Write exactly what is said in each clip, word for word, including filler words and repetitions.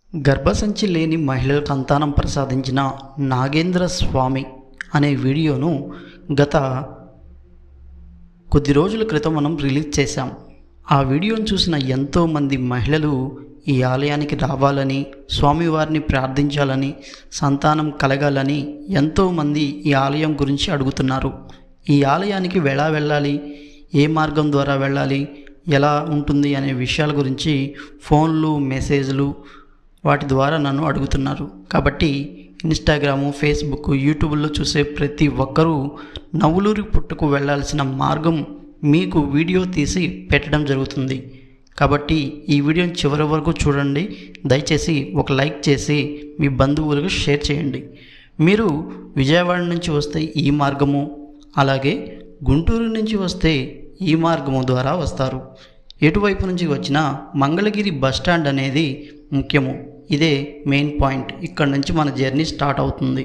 గర్భసంచి లేని మహిళలకు సంతానం ప్రసాదించిన నాగేంద్ర స్వామి అనే వీడియోను గత కొద్ది రోజుల క్రితం మనం రిలీజ్ చేశాం. ఆ వీడియోను చూసిన ఎంతోమంది మహిళలు ఈ ఆలయానికి రావాలని, స్వామివారిని ప్రార్థించాలని, సంతానం కలగాలని ఎంతోమంది ఈ ఆలయం గురించి అడుగుతున్నారు. ఈ ఆలయానికి ఎలా వెళ్ళాలి, ఏ మార్గం ద్వారా వెళ్ళాలి, ఎలా ఉంటుంది అనే విషయాల గురించి ఫోన్లు, మెసేజ్లు వాటి ద్వారా నన్ను అడుగుతున్నారు. కాబట్టి ఇన్స్టాగ్రాము, ఫేస్బుక్, యూట్యూబ్లో చూసే ప్రతి ఒక్కరూ నవులూరు పుట్టకు వెళ్ళాల్సిన మార్గం మీకు వీడియో తీసి పెట్టడం జరుగుతుంది. కాబట్టి ఈ వీడియోని చివరి వరకు చూడండి. దయచేసి ఒక లైక్ చేసి మీ బంధువులకు షేర్ చేయండి. మీరు విజయవాడ నుంచి వస్తే ఈ మార్గము, అలాగే గుంటూరు నుంచి వస్తే ఈ మార్గము ద్వారా వస్తారు. ఎటువైపు నుంచి వచ్చినా మంగళగిరి బస్టాండ్ అనేది ముఖ్యము. ఇదే మెయిన్ పాయింట్. ఇక్కడ నుంచి మన జర్నీ స్టార్ట్ అవుతుంది.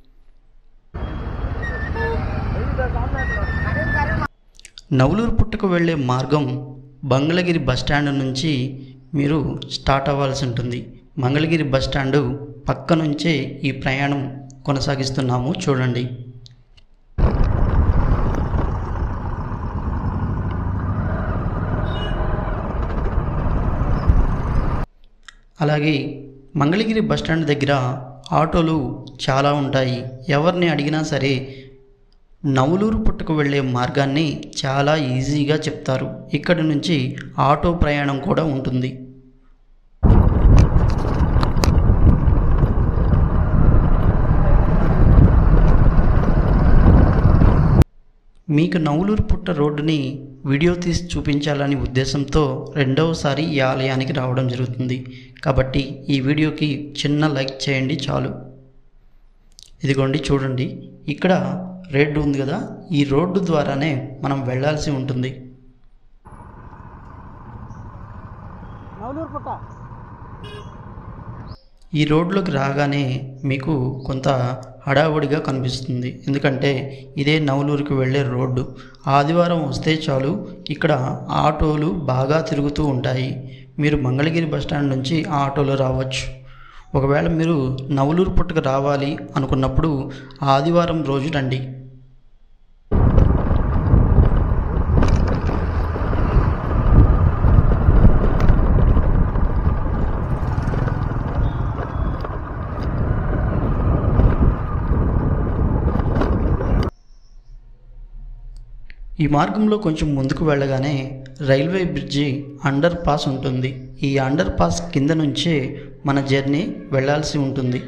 నవులూరు పుట్టకు వెళ్ళే మార్గం మంగళగిరి బస్టాండ్ నుంచి మీరు స్టార్ట్ అవ్వాల్సి ఉంటుంది. మంగళగిరి బస్టాండు పక్క నుంచే ఈ ప్రయాణం కొనసాగిస్తున్నాము. చూడండి. అలాగే మంగళగిరి బస్టాండ్ దగ్గర ఆటోలు చాలా ఉంటాయి. ఎవరిని అడిగినా సరే నవులూరు పుట్టకు వెళ్ళే మార్గాన్ని చాలా ఈజీగా చెప్తారు. ఇక్కడి నుంచి ఆటో ప్రయాణం కూడా ఉంటుంది. మీకు నవులూరు పుట్ట రోడ్డుని వీడియో తీసి చూపించాలని ఉద్దేశంతో రెండవసారి ఈ ఆలయానికి రావడం జరుగుతుంది. కాబట్టి ఈ వీడియోకి చిన్న లైక్ చేయండి చాలు. ఇదిగోండి చూడండి, ఇక్కడ రోడ్డు ఉంది కదా, ఈ రోడ్డు ద్వారానే మనం వెళ్ళాల్సి ఉంటుంది. ఈ రోడ్లోకి రాగానే మీకు కొంత హడావుడిగా కనిపిస్తుంది. ఎందుకంటే ఇదే నవులూరుకి వెళ్ళే రోడ్డు. ఆదివారం వస్తే చాలు ఇక్కడ ఆటోలు బాగా తిరుగుతూ ఉంటాయి. మీరు మంగళగిరి బస్టాండ్ నుంచి ఆటోలో రావచ్చు. ఒకవేళ మీరు నవులూరు పుట్టకు రావాలి అనుకున్నప్పుడు ఆదివారం రోజు రండి. ఈ మార్గంలో కొంచెం ముందుకు వెళ్ళగానే రైల్వే బ్రిడ్జి అండర్ పాస్ ఉంటుంది. ఈ అండర్ పాస్ కింద నుంచే మన జర్నీ వెళ్ళాల్సి ఉంటుంది.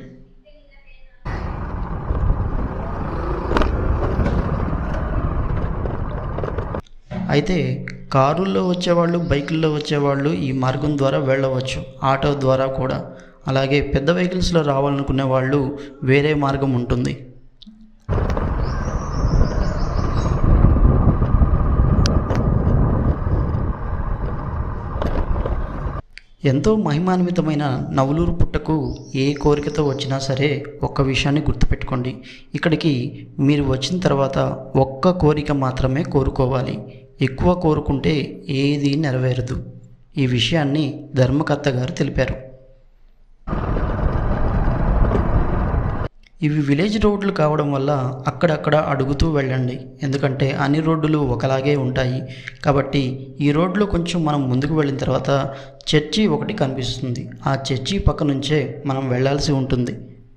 అయితే కారుల్లో వచ్చేవాళ్ళు, బైకుల్లో వచ్చేవాళ్ళు ఈ మార్గం ద్వారా వెళ్ళవచ్చు, ఆటో ద్వారా కూడా. అలాగే పెద్ద వెహికల్స్లో రావాలనుకునే వాళ్ళు వేరే మార్గం ఉంటుంది. ఎంతో మహిమాన్వితమైన నవులూరు పుట్టకు ఏ కోరికతో వచ్చినా సరే ఒక్క విషయాన్ని గుర్తుపెట్టుకోండి. ఇక్కడికి మీరు వచ్చిన తర్వాత ఒక్క కోరిక మాత్రమే కోరుకోవాలి. ఎక్కువ కోరుకుంటే ఏది నెరవేరదు. ఈ విషయాన్ని ధర్మకర్త గారు తెలిపారు. ఇవి విలేజ్ రోడ్లు కావడం వల్ల అక్కడక్కడ అడుగుతూ వెళ్ళండి. ఎందుకంటే అన్ని రోడ్లు ఒకలాగే ఉంటాయి. కాబట్టి ఈ రోడ్లో కొంచెం మనం ముందుకు వెళ్ళిన తర్వాత చర్చి ఒకటి కనిపిస్తుంది. ఆ చర్చి పక్క నుంచే మనం వెళ్ళాల్సి ఉంటుంది.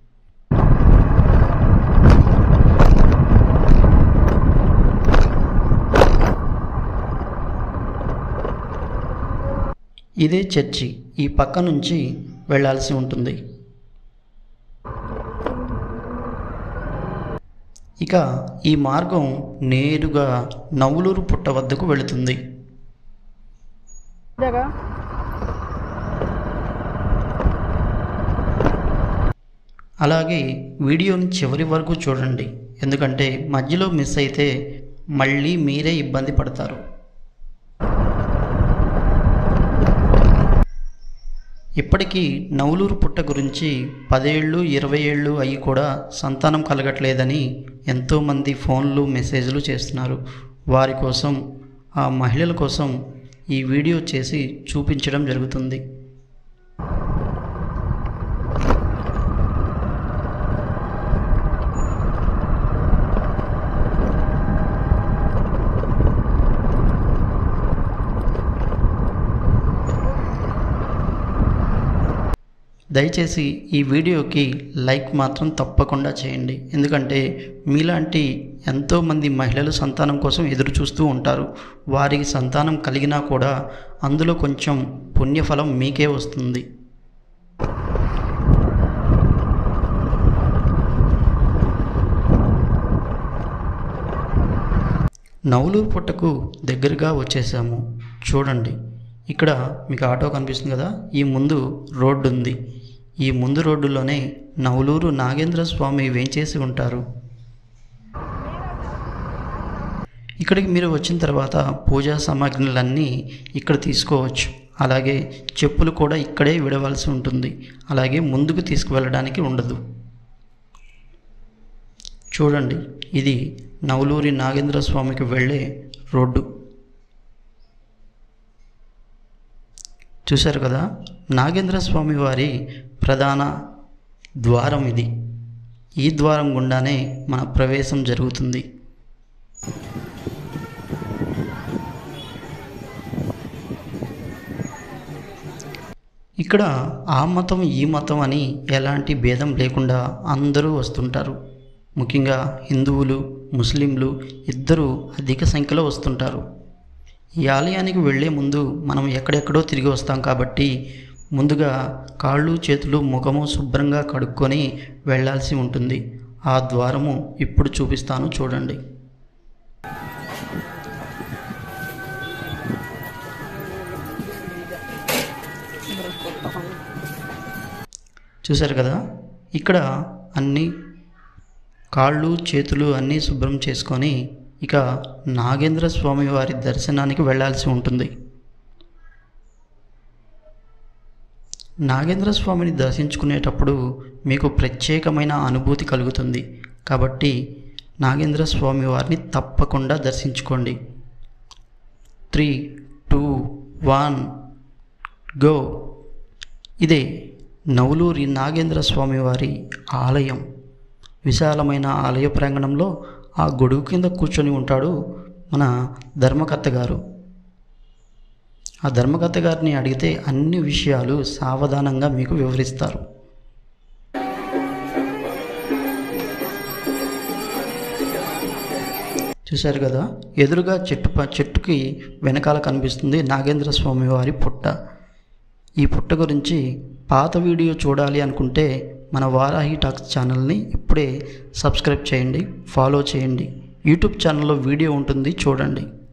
ఇదే చర్చి. ఈ పక్క నుంచి వెళ్ళాల్సి ఉంటుంది. ఇక ఈ మార్గం నేరుగా నవులూరు పుట్ట వద్దకు వెళుతుంది. అలాగే వీడియోని చివరి వరకు చూడండి. ఎందుకంటే మధ్యలో మిస్ అయితే మళ్ళీ మీరే ఇబ్బంది పడతారు. ఇప్పటికీ నవులూరు పుట్ట గురించి పదేళ్ళు, ఇరవై ఏళ్ళు అయ్యి కూడా సంతానం కలగట్లేదని ఎంతోమంది ఫోన్లు, మెసేజ్లు చేస్తున్నారు. వారి కోసం, ఆ మహిళల కోసం ఈ వీడియో చేసి చూపించడం జరుగుతుంది. దయచేసి ఈ వీడియోకి లైక్ మాత్రం తప్పకుండా చేయండి. ఎందుకంటే మీలాంటి ఎంతోమంది మహిళలు సంతానం కోసం ఎదురు చూస్తూ ఉంటారు. వారికి సంతానం కలిగినా కూడా అందులో కొంచెం పుణ్యఫలం మీకే వస్తుంది. నవలూరు పుట్టకు దగ్గరగా వచ్చేసాము. చూడండి, ఇక్కడ మీకు ఆటో కనిపిస్తుంది కదా, ఈ ముందు రోడ్డు ఉంది. ఈ ముందు రోడ్డులోనే నవలూరు నాగేంద్ర స్వామి వేంచేసి ఉంటారు. ఇక్కడికి మీరు వచ్చిన తర్వాత పూజా సామాగ్రిలన్నీ ఇక్కడ తీసుకోవచ్చు. అలాగే చెప్పులు కూడా ఇక్కడే విడవలసి ఉంటుంది. అలాగే ముందుకు తీసుకువెళ్ళడానికి ఉండదు. చూడండి, ఇది నవలూరి నాగేంద్ర స్వామికి వెళ్ళే రోడ్డు. చూశారు కదా, నాగేంద్ర స్వామి వారి ప్రధాన ద్వారం ఇది. ఈ ద్వారం గుండానే మన ప్రవేశం జరుగుతుంది. ఇక్కడ ఆ మతం ఈ మతం అని ఎలాంటి భేదం లేకుండా అందరూ వస్తుంటారు. ముఖ్యంగా హిందువులు, ముస్లింలు ఇద్దరూ అధిక సంఖ్యలో వస్తుంటారు. ఈ ఆలయానికి వెళ్ళే ముందు మనం ఎక్కడెక్కడో తిరిగి వస్తాం కాబట్టి ముందుగా కాళ్ళు, చేతులు, ముఖము శుభ్రంగా కడుక్కొని వెళ్ళాల్సి ఉంటుంది. ఆ ద్వారము ఇప్పుడు చూపిస్తాను, చూడండి. చూశారు కదా, ఇక్కడ అన్నీ కాళ్ళు, చేతులు అన్నీ శుభ్రం చేసుకొని ఇక నాగేంద్ర స్వామి వారి దర్శనానికి వెళ్ళాల్సి ఉంటుంది. నాగేంద్ర స్వామిని దర్శించుకునేటప్పుడు మీకు ప్రత్యేకమైన అనుభూతి కలుగుతుంది. కాబట్టి నాగేంద్ర స్వామి వారిని తప్పకుండా దర్శించుకోండి. Three two one go. ఇదే నవలూరి నాగేంద్ర స్వామి వారి ఆలయం. విశాలమైన ఆలయ ప్రాంగణంలో ఆ గొడుగు కింద కూర్చొని ఉంటాడు మన ధర్మకర్త గారు. ఆ ధర్మకర్త గారిని అడిగితే అన్ని విషయాలు సావధానంగా మీకు వివరిస్తారు. చూశారు కదా, ఎదురుగా చెట్టు చెట్టుకి వెనకాల కనిపిస్తుంది నాగేంద్ర స్వామి వారి పుట్ట. ఈ పుట్ట గురించి పాత వీడియో చూడాలి అనుకుంటే మన వారాహి టాక్స్ ఛానల్ని ఇప్పుడే సబ్స్క్రైబ్ చేయండి, ఫాలో చేయండి. యూట్యూబ్ ఛానల్లో వీడియో ఉంటుంది, చూడండి.